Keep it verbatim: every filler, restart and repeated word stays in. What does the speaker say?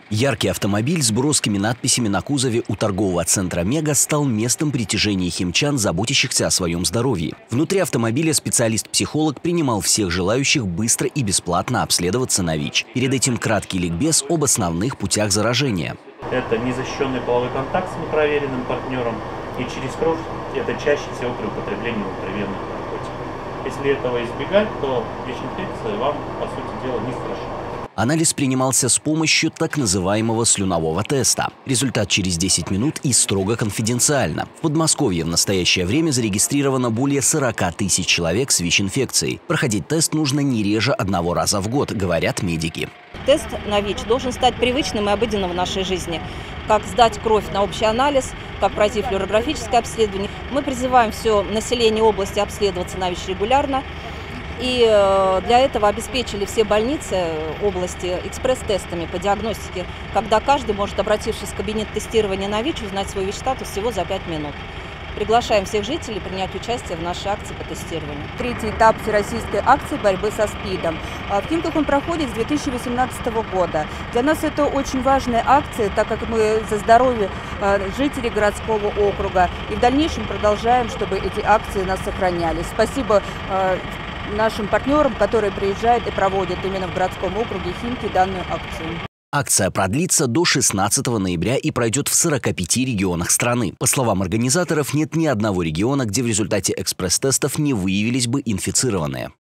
Яркий автомобиль с броскими надписями на кузове у торгового центра «Мега» стал местом притяжения химчан, заботящихся о своем здоровье. Внутри автомобиля специалист-психолог принимал всех желающих быстро и бесплатно обследоваться на ВИЧ. Перед этим краткий ликбез об основных путях заражения. Это незащищенный половой контакт с непроверенным партнером, и через кровь это чаще всего при употреблении внутривенных наркотиков. Если этого избегать, то ВИЧ-инфекция вам, по сути дела, не страшна. Анализ принимался с помощью так называемого слюнового теста. Результат через десять минут и строго конфиденциально. В Подмосковье в настоящее время зарегистрировано более сорока тысяч человек с ВИЧ-инфекцией. Проходить тест нужно не реже одного раза в год, говорят медики. Тест на ВИЧ должен стать привычным и обыденным в нашей жизни. Как сдать кровь на общий анализ, как пройти флюорографическое обследование. Мы призываем все население области обследоваться на ВИЧ регулярно. И для этого обеспечили все больницы области экспресс-тестами по диагностике, когда каждый может, обратившись в кабинет тестирования на ВИЧ, узнать свой ВИЧ-статус всего за пять минут. Приглашаем всех жителей принять участие в нашей акции по тестированию. Третий этап всероссийской акции борьбы со СПИДом. В Химках он проходит с две тысячи восемнадцатого года. Для нас это очень важная акция, так как мы за здоровье жителей городского округа. И в дальнейшем продолжаем, чтобы эти акции нас сохранялись. Спасибо нашим партнерам, которые приезжают и проводят именно в городском округе Химки данную акцию. Акция продлится до шестнадцатого ноября и пройдет в сорока пяти регионах страны. По словам организаторов, нет ни одного региона, где в результате экспресс-тестов не выявились бы инфицированные.